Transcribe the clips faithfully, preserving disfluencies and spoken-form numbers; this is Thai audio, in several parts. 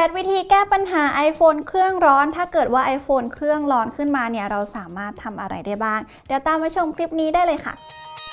ด วิธีแก้ปัญหา iPhone เครื่องร้อนถ้าเกิดว่า iPhone เครื่องร้อนขึ้นมาเนี่ยเราสามารถทำอะไรได้บ้างเดี๋ยวตามมาชมคลิปนี้ได้เลยค่ะ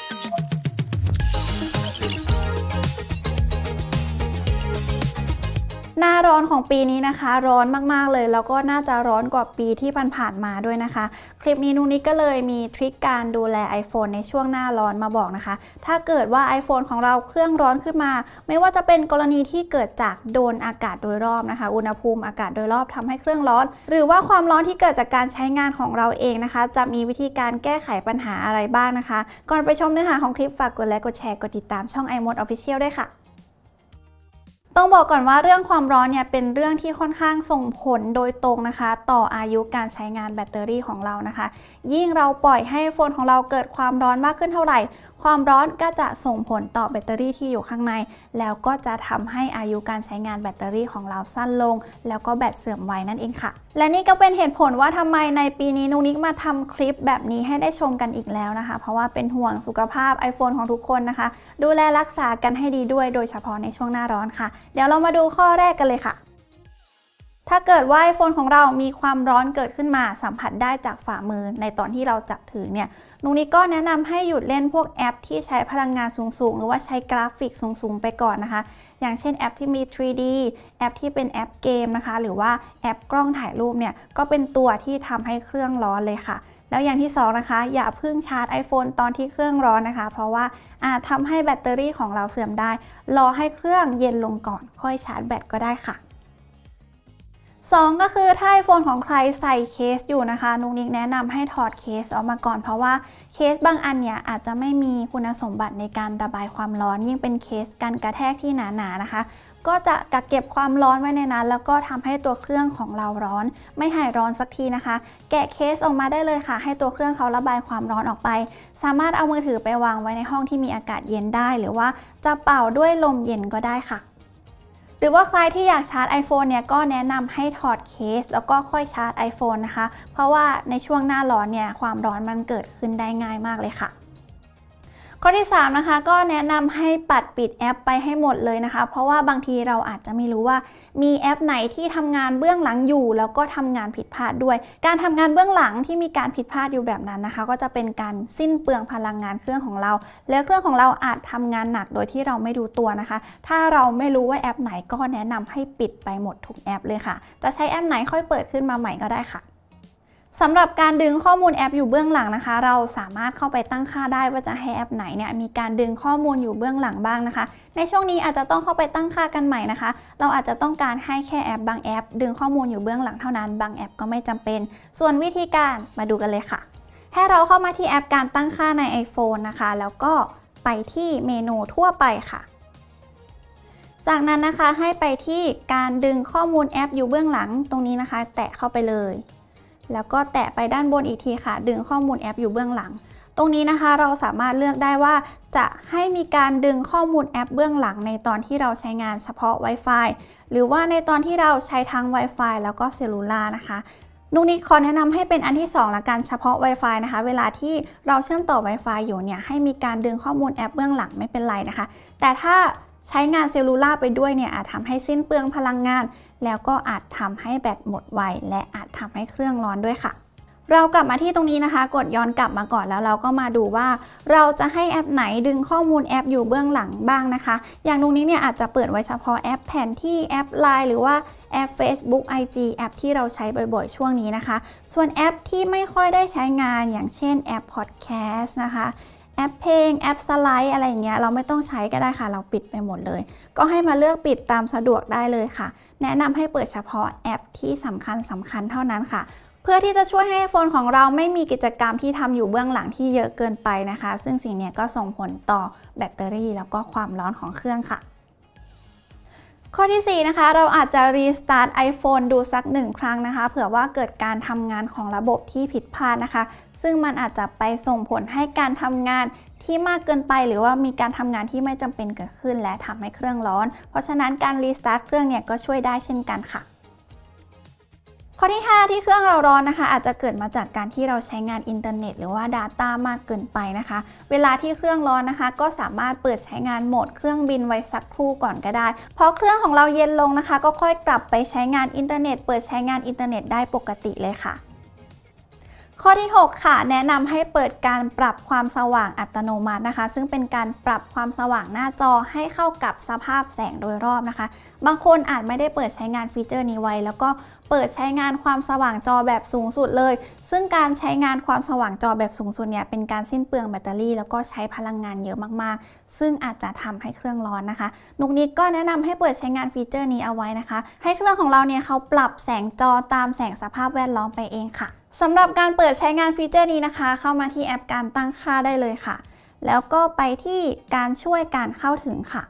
หน้าร้อนของปีนี้นะคะร้อนมากๆเลยแล้วก็น่าจะร้อนกว่าปีที่ผ่านๆมาด้วยนะคะคลิปนี้นุนิกก็เลยมีทริคการดูแล iPhone ในช่วงหน้าร้อนมาบอกนะคะถ้าเกิดว่า iPhone ของเราเครื่องร้อนขึ้นมาไม่ว่าจะเป็นกรณีที่เกิดจากโดนอากาศโดยรอบนะคะอุณหภูมิอากาศโดยรอบทำให้เครื่องร้อนหรือว่าความร้อนที่เกิดจากการใช้งานของเราเองนะคะจะมีวิธีการแก้ไขปัญหาอะไรบ้างนะคะก่อนไปชมเนื้อหาของคลิปฝากกดไลค์กดแชร์กดติดตามช่อง iMode Official ด้วยค่ะต้องบอกก่อนว่าเรื่องความร้อนเนี่ยเป็นเรื่องที่ค่อนข้างส่งผลโดยตรงนะคะต่ออายุการใช้งานแบตเตอรี่ของเรานะคะยิ่งเราปล่อยให้โฟนของเราเกิดความร้อนมากขึ้นเท่าไหร่ความร้อนก็จะส่งผลต่อแบตเตอรี่ที่อยู่ข้างในแล้วก็จะทำให้อายุการใช้งานแบตเตอรี่ของเราสั้นลงแล้วก็แบตเสื่อมไวนั่นเองค่ะและนี่ก็เป็นเหตุผลว่าทำไมในปีนี้นุนิกมาทำคลิปแบบนี้ให้ได้ชมกันอีกแล้วนะคะเพราะว่าเป็นห่วงสุขภาพ iPhone ของทุกคนนะคะดูแลรักษากันให้ดีด้วยโดยเฉพาะในช่วงหน้าร้อนค่ะเดี๋ยวเรามาดูข้อแรกกันเลยค่ะถ้าเกิดว่า iPhone ของเรามีความร้อนเกิดขึ้นมาสัมผัสได้จากฝ่ามือในตอนที่เราจับถือเนี่ยนุนิกก็แนะนำให้หยุดเล่นพวกแอปที่ใช้พลังงานสูงๆหรือว่าใช้กราฟิกสูงๆไปก่อนนะคะอย่างเช่นแอปที่มี ทรี ดี แอปที่เป็นแอปเกมนะคะหรือว่าแอปกล้องถ่ายรูปเนี่ยก็เป็นตัวที่ทำให้เครื่องร้อนเลยค่ะแล้วอย่างที่สองนะคะอย่าเพิ่งชาร์จ iPhone ตอนที่เครื่องร้อนนะคะเพราะว่าอาจทำให้แบตเตอรี่ของเราเสื่อมได้รอให้เครื่องเย็นลงก่อนค่อยชาร์จแบตก็ได้ค่ะสองก็คือถ้า iPhone ของใครใส่เคสอยู่นะคะนุกนิกแนะนำให้ถอดเคสออกมาก่อนเพราะว่าเคสบางอันเนี่ยอาจจะไม่มีคุณสมบัติในการระบายความร้อนยิ่งเป็นเคสกันกระแทกที่หนาๆนะคะก็จะกักเก็บความร้อนไว้ในนั้นแล้วก็ทำให้ตัวเครื่องของเราร้อนไม่หายร้อนสักทีนะคะแกะเคสออกมาได้เลยค่ะให้ตัวเครื่องเขาระบายความร้อนออกไปสามารถเอามือถือไปวางไว้ในห้องที่มีอากาศเย็นได้หรือว่าจะเป่าด้วยลมเย็นก็ได้ค่ะหรือว่าใครที่อยากชาร์จ iPhone เนี่ยก็แนะนำให้ถอดเคสแล้วก็ค่อยชาร์จ iPhone นะคะเพราะว่าในช่วงหน้าร้อนเนี่ยความร้อนมันเกิดขึ้นได้ง่ายมากเลยค่ะข้อที่สามนะคะก็แนะนำให้ปัดปิดแอปไปให้หมดเลยนะคะเพราะว่าบางทีเราอาจจะไม่รู้ว่ามีแอปไหนที่ทำงานเบื้องหลังอยู่แล้วก็ทำงานผิดพลาดด้วยการทำงานเบื้องหลังที่มีการผิดพลาดอยู่แบบนั้นนะคะก็จะเป็นการสิ้นเปลืองพลังงานเครื่องของเราแล้วเครื่องของเราอาจทำงานหนักโดยที่เราไม่ดูตัวนะคะถ้าเราไม่รู้ว่าแอปไหนก็แนะนำให้ปิดไปหมดทุกแอปเลยค่ะจะใช้แอปไหนค่อยเปิดขึ้นมาใหม่ก็ได้ค่ะสำหรับการดึงข้อมูลแอปอยู่เบื้องหลังนะคะเราสามารถเข้าไปตั้งค่าได้ว่าจะให้แอปไหนเนี่ยมีการดึงข้อมูลอยู่เบื้องหลังบ้างนะคะในช่วงนี้อาจจะต้องเข้าไปตั้งค่ากันใหม่นะคะเราอาจจะต้องการให้แค่แอปบางแอปดึงข้อมูลอยู่เบื้องหลังเท่านั้นบางแอปก็ไม่จำเป็นส่วนวิธีการมาดูกันเลยค่ะให้เราเข้ามาที่แอปการตั้งค่าใน iPhone นะคะแล้วก็ไปที่เมนูทั่วไปค่ะจากนั้นนะคะให้ไปที่การดึงข้อมูลแอปอยู่เบื้องหลังตรงนี้นะคะแตะเข้าไปเลยแล้วก็แตะไปด้านบนอีกทีค่ะดึงข้อมูลแอปอยู่เบื้องหลังตรงนี้นะคะเราสามารถเลือกได้ว่าจะให้มีการดึงข้อมูลแอปเบื้องหลังในตอนที่เราใช้งานเฉพาะ Wi-Fi หรือว่าในตอนที่เราใช้ทั้ง Wi-Fi แล้วก็เซลลูล่านะคะนุกนิกขอแนะนำให้เป็นอันที่สองละกันเฉพาะ Wi-Fi นะคะเวลาที่เราเชื่อมต่อ Wi-Fi อยู่เนี่ยให้มีการดึงข้อมูลแอปเบื้องหลังไม่เป็นไรนะคะแต่ถ้าใช้งานเซลลูล่าไปด้วยเนี่ยอาจทำให้สิ้นเปลืองพลังงานแล้วก็อาจทำให้แบตหมดไวและอาจทำให้เครื่องร้อนด้วยค่ะเรากลับมาที่ตรงนี้นะคะกดย้อนกลับมาก่อนแล้วเราก็มาดูว่าเราจะให้แอปไหนดึงข้อมูลแอปอยู่เบื้องหลังบ้างนะคะอย่างตรงนี้เนี่ยอาจจะเปิดไว้เฉพาะแอปแผนที่แอป ไลน์ หรือว่าแอป Facebook ไอ จี แอปที่เราใช้บ่อยๆช่วงนี้นะคะส่วนแอปที่ไม่ค่อยได้ใช้งานอย่างเช่นแอป Podcast นะคะแอปเพลงแอปสไลด์อะไรอย่างเงี้ยเราไม่ต้องใช้ก็ได้ค่ะเราปิดไปหมดเลยก็ให้มาเลือกปิดตามสะดวกได้เลยค่ะแนะนำให้เปิดเฉพาะแอปที่สำคัญสำคัญเท่านั้นค่ะเพื่อที่จะช่วยให้โฟนของเราไม่มีกิจกรรมที่ทำอยู่เบื้องหลังที่เยอะเกินไปนะคะซึ่งสิ่งนี้ก็ส่งผลต่อแบตเตอรี่แล้วก็ความร้อนของเครื่องค่ะข้อที่สี่นะคะเราอาจจะรีสตาร์ท iPhone ดูสักหนึ่งครั้งนะคะเผื่อว่าเกิดการทำงานของระบบที่ผิดพลาดนะคะซึ่งมันอาจจะไปส่งผลให้การทำงานที่มากเกินไปหรือว่ามีการทำงานที่ไม่จำเป็นเกิดขึ้นและทำให้เครื่องร้อนเพราะฉะนั้นการรีสตาร์ทเครื่องเนี่ยก็ช่วยได้เช่นกันค่ะข้อที่ห้าที่เครื่องเราร้อนนะคะอาจจะเกิดมาจากการที่เราใช้งานอินเทอร์เน็ตหรือว่า Data มากเกินไปนะคะเวลาที่เครื่องร้อนนะคะก็สามารถเปิดใช้งานโหมดเครื่องบินไว้สักครู่ก่อนก็ได้พอเครื่องของเราเย็นลงนะคะก็ค่อยกลับไปใช้งานอินเทอร์เน็ตเปิดใช้งานอินเทอร์เน็ตได้ปกติเลยค่ะข้อที่หกค่ะแนะนำให้เปิดการปรับความสว่างอัตโนมัตินะคะซึ่งเป็นการปรับความสว่างหน้าจอให้เข้ากับสภาพแสงโดยรอบนะคะบางคนอาจไม่ได้เปิดใช้งานฟีเจอร์นี้ไว้แล้วก็เปิดใช้งานความสว่างจอแบบสูงสุดเลยซึ่งการใช้งานความสว่างจอแบบสูงสุดเนี่ยเป็นการสิ้นเปลืองแบตเตอรี่แล้วก็ใช้พลังงานเยอะมากๆซึ่งอาจจะทำให้เครื่องร้อนนะคะนุกนิกก็แนะนำให้เปิดใช้งานฟีเจอร์นี้เอาไว้นะคะให้เครื่องของเราเนี่ยเขาปรับแสงจอตามแสงสภาพแวดล้อมไปเองค่ะสำหรับการเปิดใช้งานฟีเจอร์นี้นะคะเข้ามาที่แอปการตั้งค่าได้เลยค่ะแล้วก็ไปที่การช่วยการเข้าถึงค่ะ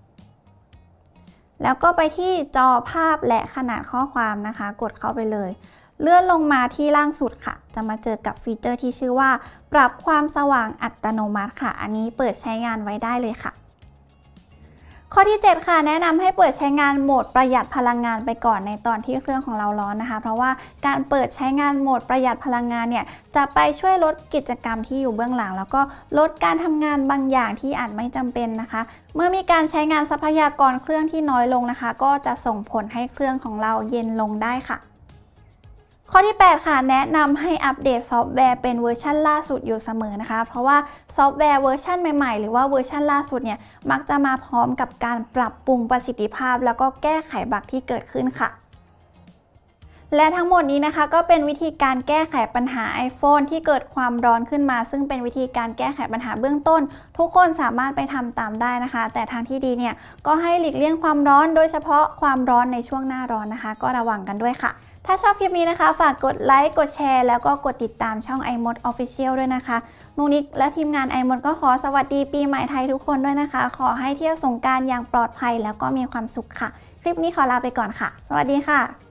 แล้วก็ไปที่จอภาพและขนาดข้อความนะคะกดเข้าไปเลยเลื่อนลงมาที่ล่างสุดค่ะจะมาเจอกับฟีเจอร์ที่ชื่อว่าปรับความสว่างอัตโนมัติค่ะอันนี้เปิดใช้งานไว้ได้เลยค่ะข้อที่เจ็ดค่ะแนะนำให้เปิดใช้งานโหมดประหยัดพลังงานไปก่อนในตอนที่เครื่องของเราร้อนนะคะเพราะว่าการเปิดใช้งานโหมดประหยัดพลังงานเนี่ยจะไปช่วยลดกิจกรรมที่อยู่เบื้องหลังแล้วก็ลดการทำงานบางอย่างที่อาจไม่จำเป็นนะคะเมื่อมีการใช้งานทรัพยากรเครื่องที่น้อยลงนะคะก็จะส่งผลให้เครื่องของเราเย็นลงได้ค่ะข้อที่แปดค่ะแนะนำให้อัปเดตซอฟต์แวร์เป็นเวอร์ชันล่าสุดอยู่เสมอนะคะเพราะว่าซอฟต์แวร์เวอร์ชันใหม่ๆหรือว่าเวอร์ชันล่าสุดเนี่ยมักจะมาพร้อมกับการปรับปรุงประสิทธิภาพแล้วก็แก้ไขบั๊กที่เกิดขึ้นค่ะและทั้งหมดนี้นะคะก็เป็นวิธีการแก้ไขปัญหา iPhone ที่เกิดความร้อนขึ้นมาซึ่งเป็นวิธีการแก้ไขปัญหาเบื้องต้นทุกคนสามารถไปทำตามได้นะคะแต่ทางที่ดีเนี่ยก็ให้หลีกเลี่ยงความร้อนโดยเฉพาะความร้อนในช่วงหน้าร้อนนะคะก็ระวังกันด้วยค่ะถ้าชอบคลิปนี้นะคะฝากกดไลค์กดแชร์แล้วก็กดติดตามช่อง iMod Official ด้วยนะคะนุกนิกและทีมงาน iMod ก็ขอสวัสดีปีใหม่ไทยทุกคนด้วยนะคะขอให้เที่ยวสงกรานต์อย่างปลอดภัยแล้วก็มีความสุขค่ะคลิปนี้ขอลาไปก่อนค่ะสวัสดีค่ะ